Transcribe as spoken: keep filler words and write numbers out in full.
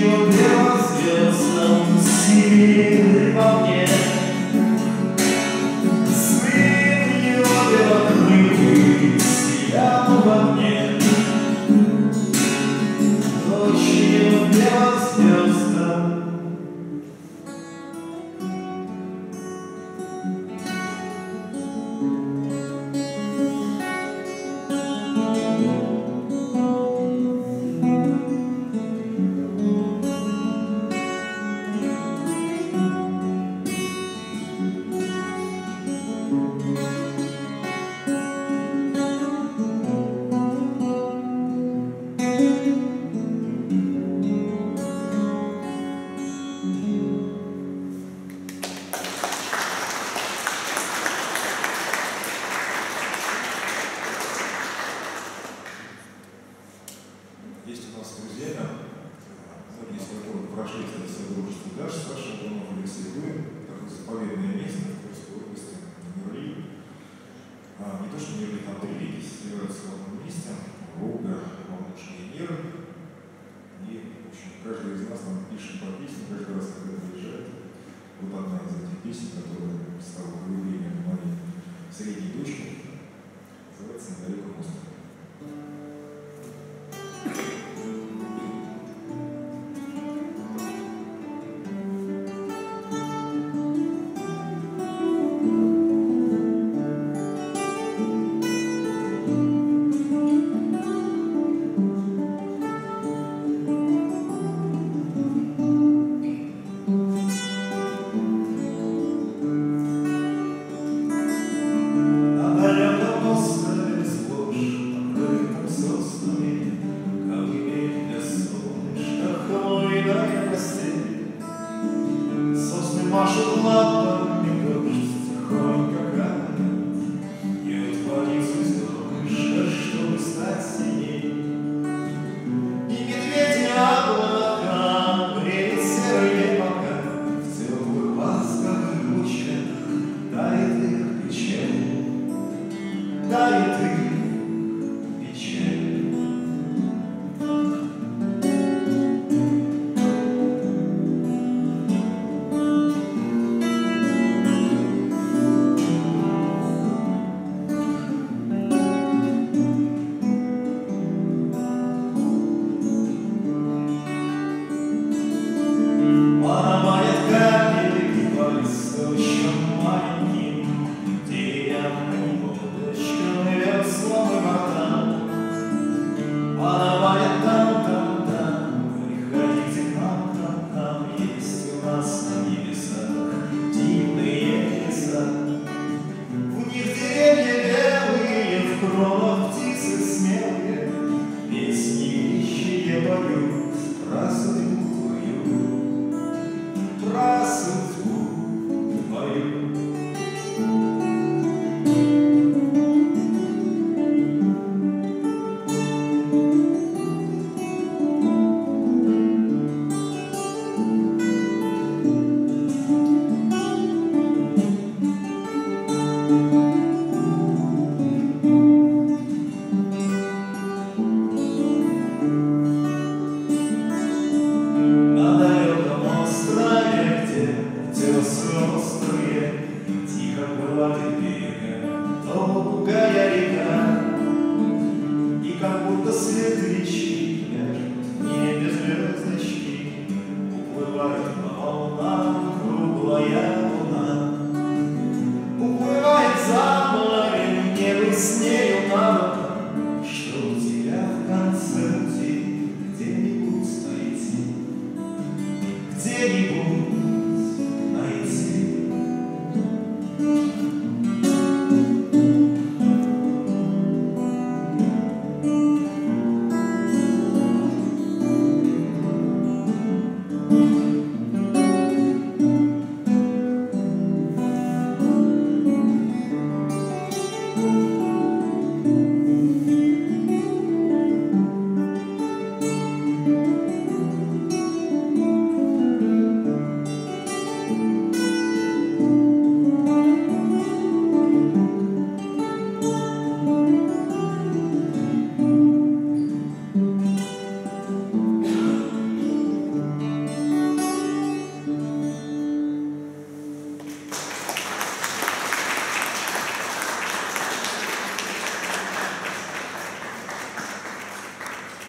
Ночью белым звездам синели во мне. Сын его белокрылый сиял во мне. Ночью белым звездам. Есть у нас друзья, многие из которых прошли это содружество даже с вашим домом Алексей Гуин, такое заповедное место в Тверской области, Нерли. А, не то, что Нерли, там три реки сливаются в одном месте, Волга, Волнушка и Нера. И, в общем, каждый из нас там пишет по песне, каждый раз, когда приезжает. Вот одна из этих песен, которая стала появлением моей средней дочки, называется «На далеком острове». Машут лапами, дождь тихонько капает, и отвалится солнышко, чтобы стать синей. И медведи облака бреют серые бока, в теплых ласковых лучах тает их печаль, тает их печаль. Где-нибудь